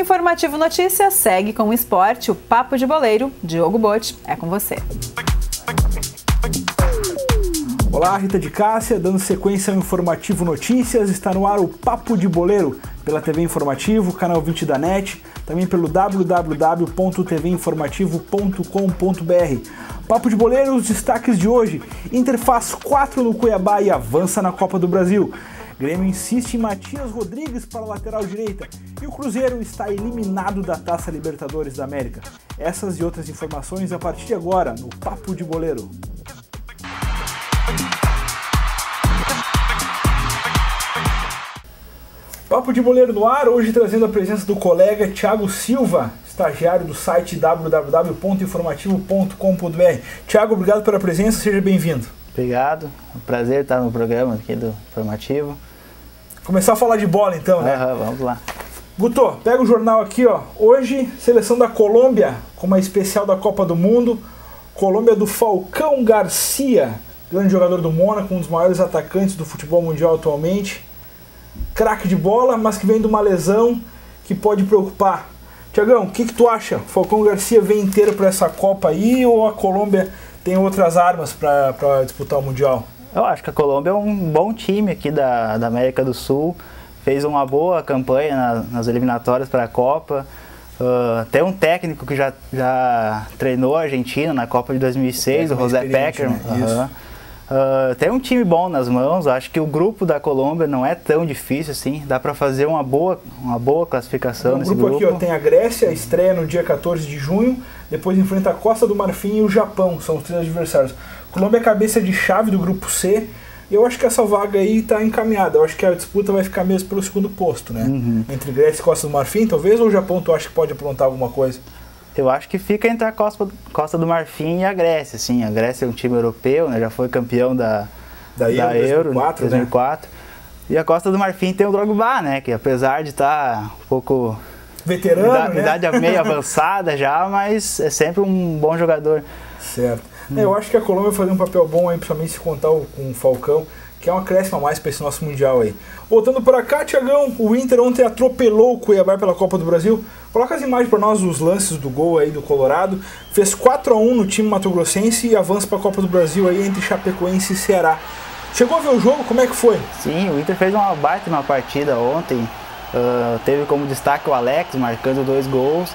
Informativo Notícias segue com o esporte, o Papo de Boleiro. Diogo Botti, é com você. Olá, Rita de Cássia, dando sequência ao Informativo Notícias, está no ar o Papo de Boleiro, pela TV Informativo, canal 20 da NET, também pelo www.tvinformativo.com.br. Papo de Boleiro, os destaques de hoje: Inter faz 4 no Cuiabá e avança na Copa do Brasil. Grêmio insiste em Matias Rodrigues para a lateral direita e o Cruzeiro está eliminado da Taça Libertadores da América. Essas e outras informações a partir de agora no Papo de Boleiro. Papo de Boleiro no ar, hoje trazendo a presença do colega Thiago Silva, estagiário do site www.informativo.com.br. Thiago, obrigado pela presença, seja bem-vindo. Obrigado, é um prazer estar no programa aqui do Informativo. Começar a falar de bola então, né? Vamos lá. Guto, pega o jornal aqui, ó. Hoje, seleção da Colômbia, com uma especial da Copa do Mundo. Colômbia do Falcão Garcia, grande jogador do Mônaco, um dos maiores atacantes do futebol mundial atualmente. Craque de bola, mas que vem de uma lesão que pode preocupar. Tiagão, o que tu acha? O Falcão Garcia vem inteiro para essa Copa aí ou a Colômbia tem outras armas para disputar o Mundial? Eu acho que a Colômbia é um bom time aqui da América do Sul. Fez uma boa campanha nas eliminatórias para a Copa. Tem um técnico que já treinou a Argentina na Copa de 2006, o José Peckerman. Né? Tem um time bom nas mãos. Acho que o grupo da Colômbia não é tão difícil assim. Dá para fazer uma boa classificação nesse grupo. Aqui, ó, tem a Grécia, estreia no dia 14 de junho. Depois enfrenta a Costa do Marfim e o Japão. São os 3 adversários. Colômbia é cabeça de chave do grupo C. Eu acho que essa vaga aí está encaminhada. Eu acho que a disputa vai ficar mesmo pelo segundo posto, né? Entre Grécia e Costa do Marfim, talvez, ou o Japão tu acha que pode aprontar alguma coisa? Eu acho que fica entre a Costa do Marfim e a Grécia, sim. A Grécia é um time europeu, né? Já foi campeão da Euro 2004. Né? E a Costa do Marfim tem o Drogba, né? Que apesar de estar um pouco veterano, idade meio avançada já, mas é sempre um bom jogador. Certo. Eu acho que a Colômbia vai fazer um papel bom aí, principalmente se contar com o Falcão, que é uma acréscimo a mais para esse nosso Mundial aí. Voltando para cá, Thiagão, o Inter ontem atropelou o Cuiabá pela Copa do Brasil. Coloca as imagens para nós dos lances do gol aí do Colorado. Fez 4-1 no time mato-grossense e avança para a Copa do Brasil aí entre Chapecoense e Ceará. Chegou a ver o jogo? Como é que foi? Sim, o Inter fez uma baita partida ontem. Teve como destaque o Alex marcando 2 gols.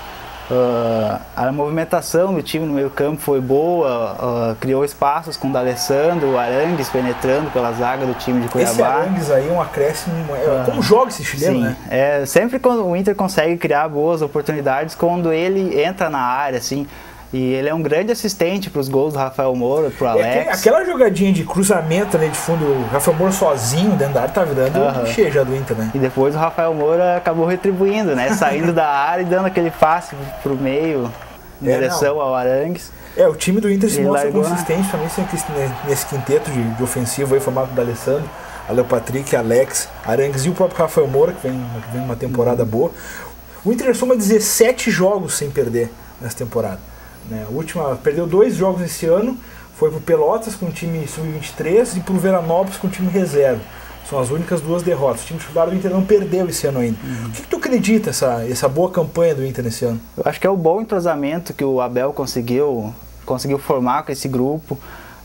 A movimentação do time no meio campo foi boa, criou espaços com o D'Alessandro, o Arangues penetrando pela zaga do time de Cuiabá. Esse Arangues aí é um acréscimo, como joga esse chileno, sim, né? Sempre quando o Inter consegue criar boas oportunidades, quando ele entra na área, assim, e ele é um grande assistente para os gols do Rafael Moura, pro Alex. Aquela jogadinha de cruzamento ali de fundo, o Rafael Moura sozinho dentro da área tá virando cheio já do Inter, né? E depois o Rafael Moura acabou retribuindo, né? Saindo da área e dando aquele passe pro meio, em direção ao Arangues. O time do Inter se mostra consistente, também nesse quinteto de ofensivo aí, formado do Alessandro, Léo Patrick, Alex, Arangues e o próprio Rafael Moura, que vem uma temporada boa. O Inter soma 17 jogos sem perder nessa temporada. A última, perdeu 2 jogos esse ano, foi pro Pelotas com o time sub-23 e pro Veranópolis com o time reserva. São as únicas 2 derrotas. O time titular do Inter não perdeu esse ano ainda. O que tu acredita essa boa campanha do Inter nesse ano? Eu acho que é o bom entrosamento que o Abel conseguiu formar com esse grupo.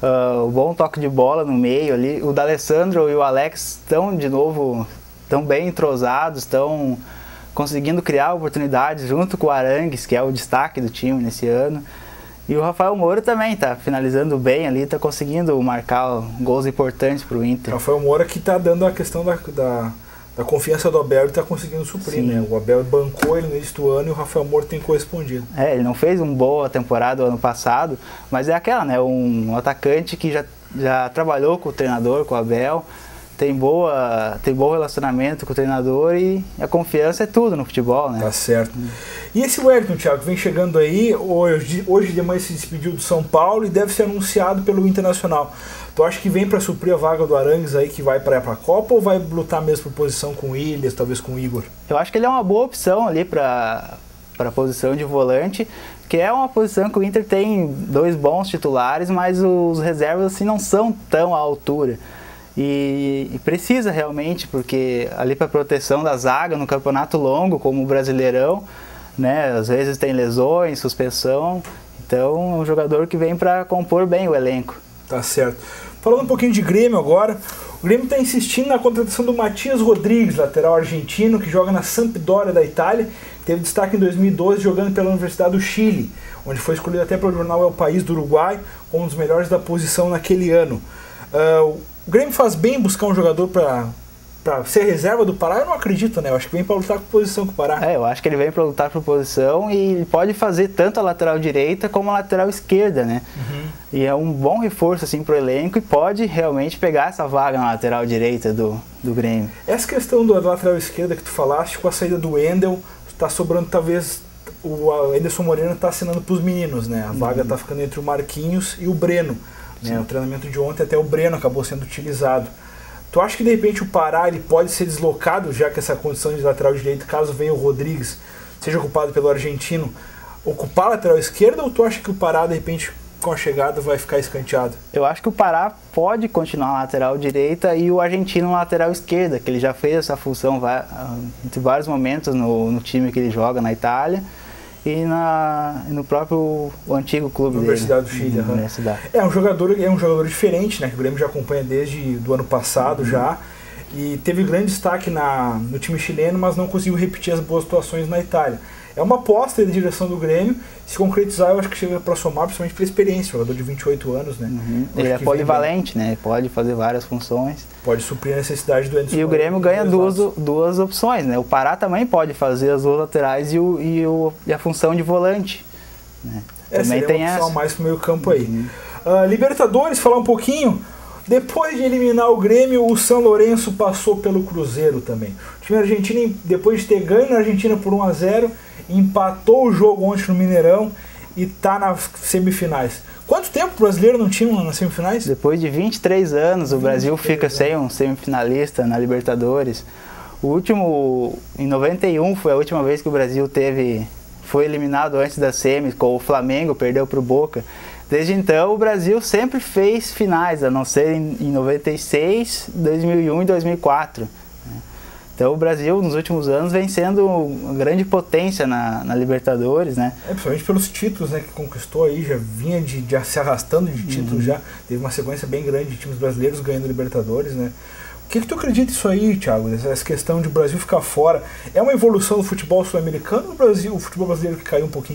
O bom toque de bola no meio ali. O D'Alessandro e o Alex estão de novo bem entrosados, estão conseguindo criar oportunidades junto com o Arangues, que é o destaque do time nesse ano. E o Rafael Moura também está finalizando bem ali, está conseguindo marcar gols importantes para o Inter. O Rafael Moura que está dando a questão da confiança do Abel e está conseguindo suprir, né? O Abel bancou ele no início do ano e o Rafael Moura tem correspondido. Ele não fez uma boa temporada ano passado, mas é aquela, né? Um atacante que já trabalhou com o treinador, com o Abel, tem bom relacionamento com o treinador e a confiança é tudo no futebol, né? Tá certo. E esse Wellington, Thiago, vem chegando aí, hoje de manhã se despediu do São Paulo e deve ser anunciado pelo Internacional. Tu acha que vem para suprir a vaga do Arangues aí, que vai para a Copa, ou vai lutar mesmo por posição com o Ilhas, talvez com o Igor? Eu acho que ele é uma boa opção ali para a posição de volante, que é uma posição que o Inter tem 2 bons titulares, mas os reservas assim não são tão à altura. E precisa realmente, porque ali para proteção da zaga no campeonato longo, como o Brasileirão, né, às vezes tem lesões, suspensão, então é um jogador que vem para compor bem o elenco. Tá certo. Falando um pouquinho de Grêmio agora, o Grêmio está insistindo na contratação do Matias Rodrigues, lateral argentino, que joga na Sampdoria da Itália, teve destaque em 2012 jogando pela Universidade do Chile, onde foi escolhido até pelo jornal El País do Uruguai como um dos melhores da posição naquele ano. O Grêmio faz bem buscar um jogador para ser reserva do Pará? Eu não acredito, né? Eu acho que vem para lutar por posição com o Pará. Eu acho que ele vem para lutar por posição e ele pode fazer tanto a lateral direita como a lateral esquerda, né? E é um bom reforço assim, para o elenco e pode realmente pegar essa vaga na lateral direita do Grêmio. Essa questão da lateral esquerda que tu falaste, com a saída do Wendel, está sobrando talvez... O Anderson Moreno está assinando para os meninos, né? A vaga está ficando entre o Marquinhos e o Breno. Né? O treinamento de ontem até o Breno acabou sendo utilizado. Tu acha que de repente o Pará ele pode ser deslocado, já que essa condição de lateral direito, caso venha o Rodrigues, seja ocupado pelo argentino, ocupar a lateral esquerda, ou tu acha que o Pará de repente com a chegada vai ficar escanteado? Eu acho que o Pará pode continuar na lateral direita e o argentino na lateral esquerda, que ele já fez essa função em vários momentos no time que ele joga na Itália. E no próprio antigo clube Universidade do Chile. Universidade. É um jogador diferente, né? Que o Grêmio já acompanha desde o ano passado já. E teve grande destaque no time chileno, mas não conseguiu repetir as boas atuações na Itália. É uma aposta da direção do Grêmio. Se concretizar, eu acho que chega para somar, principalmente pela experiência. Jogador de 28 anos, né? Ele é polivalente, né? Pode fazer várias funções. Pode suprir a necessidade do Anderson. E o Grêmio ganha duas opções, né? O Pará também pode fazer as duas laterais e a função de volante. Né? Também tem uma opção a mais pro meio campo aí. Libertadores, falar um pouquinho. Depois de eliminar o Grêmio, o São Lourenço passou pelo Cruzeiro também. O time argentino, depois de ter ganho na Argentina por 1-0, empatou o jogo ontem no Mineirão e está nas semifinais. Quanto tempo o brasileiro não tinha nas semifinais? Depois de 23 anos, o Brasil fica sem um semifinalista na Libertadores. O último, em 91, foi a última vez que o Brasil foi eliminado antes das semis, com o Flamengo, perdeu para o Boca. Desde então, o Brasil sempre fez finais, a não ser em 96, 2001 e 2004. Então o Brasil, nos últimos anos, vem sendo uma grande potência na Libertadores, né? Principalmente pelos títulos, né, que conquistou aí, já vinha de se arrastando de títulos já. Teve uma sequência bem grande de times brasileiros ganhando Libertadores, né? O que tu acredita isso aí, Thiago? Essa questão de o Brasil ficar fora, é uma evolução do futebol sul-americano ou o futebol brasileiro que caiu um pouquinho?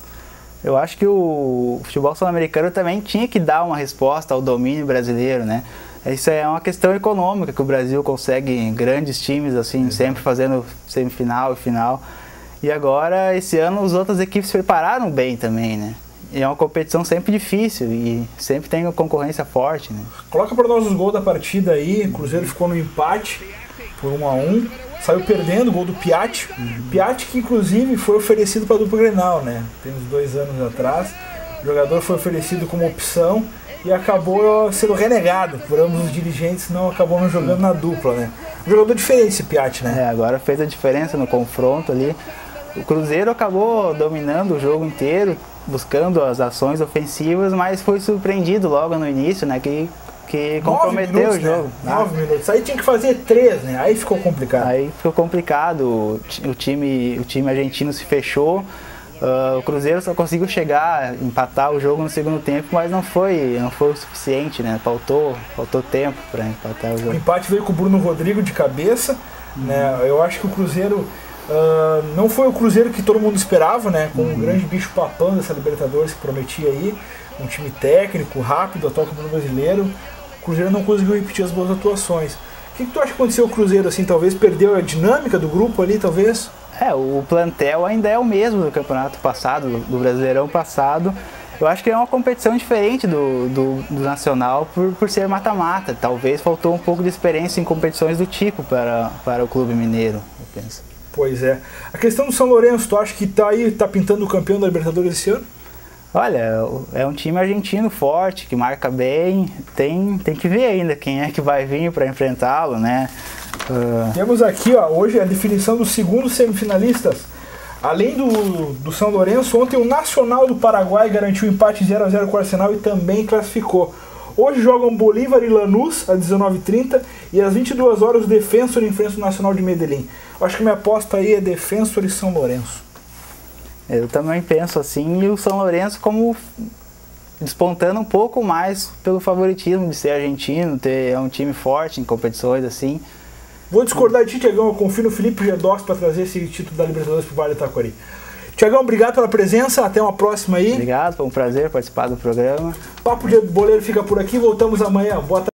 Eu acho que o futebol sul-americano também tinha que dar uma resposta ao domínio brasileiro, né? Isso é uma questão econômica, que o Brasil consegue grandes times, assim, sempre fazendo semifinal e final. E agora, esse ano, as outras equipes se prepararam bem também, né? E é uma competição sempre difícil e sempre tem uma concorrência forte, né? Coloca para nós os gols da partida aí. O Cruzeiro ficou no empate por 1-1. Saiu perdendo o gol do Piatti. Piatti que inclusive foi oferecido para a dupla Grenal, né? Tem uns 2 anos atrás. O jogador foi oferecido como opção e acabou sendo renegado por ambos os dirigentes, não acabou não jogando na dupla, né? Um jogador diferente esse Piatti, né? Agora fez a diferença no confronto ali. O Cruzeiro acabou dominando o jogo inteiro, buscando as ações ofensivas, mas foi surpreendido logo no início, né? Que comprometeu o jogo. Né? 9 minutos. Aí tinha que fazer 3, né? Aí ficou complicado. Aí ficou complicado. O time argentino se fechou. O Cruzeiro só conseguiu empatar o jogo no segundo tempo, mas não foi o suficiente, né? Faltou tempo para empatar o jogo. O empate veio com o Bruno Rodrigo de cabeça, né? Eu acho que o Cruzeiro não foi o Cruzeiro que todo mundo esperava, né? Com um grande bicho papão dessa Libertadores que prometia aí, um time técnico, rápido, atual campeão brasileiro. O Cruzeiro não conseguiu repetir as boas atuações. O que tu acha que aconteceu com o Cruzeiro, assim? Talvez perdeu a dinâmica do grupo ali, talvez? O plantel ainda é o mesmo do campeonato passado, do Brasileirão passado. Eu acho que é uma competição diferente do Nacional por ser mata-mata. Talvez faltou um pouco de experiência em competições do tipo para o clube mineiro, eu penso. Pois é. A questão do São Lourenço, tu acha que tá pintando o campeão da Libertadores esse ano? Olha, é um time argentino forte, que marca bem. Tem que ver ainda quem é que vai vir para enfrentá-lo, né? Temos aqui, hoje a definição dos segundos semifinalistas. Além do São Lourenço, ontem o Nacional do Paraguai garantiu empate 0-0 com o Arsenal e também classificou. Hoje jogam Bolívar e Lanús, às 19h30, e às 22 horas o Defensor enfrenta o Nacional de Medellín. Acho que minha aposta aí é Defensor e São Lourenço. Eu também penso assim, e o São Lourenço como despontando um pouco mais pelo favoritismo de ser argentino, é um time forte em competições assim. Vou discordar de ti, Tiagão, eu confio no Felipe Gedós para trazer esse título da Libertadores pro Vale do Taquari. Tiagão, obrigado pela presença, até uma próxima aí. Obrigado, foi um prazer participar do programa. Papo de Boleiro fica por aqui, voltamos amanhã. Boa tarde.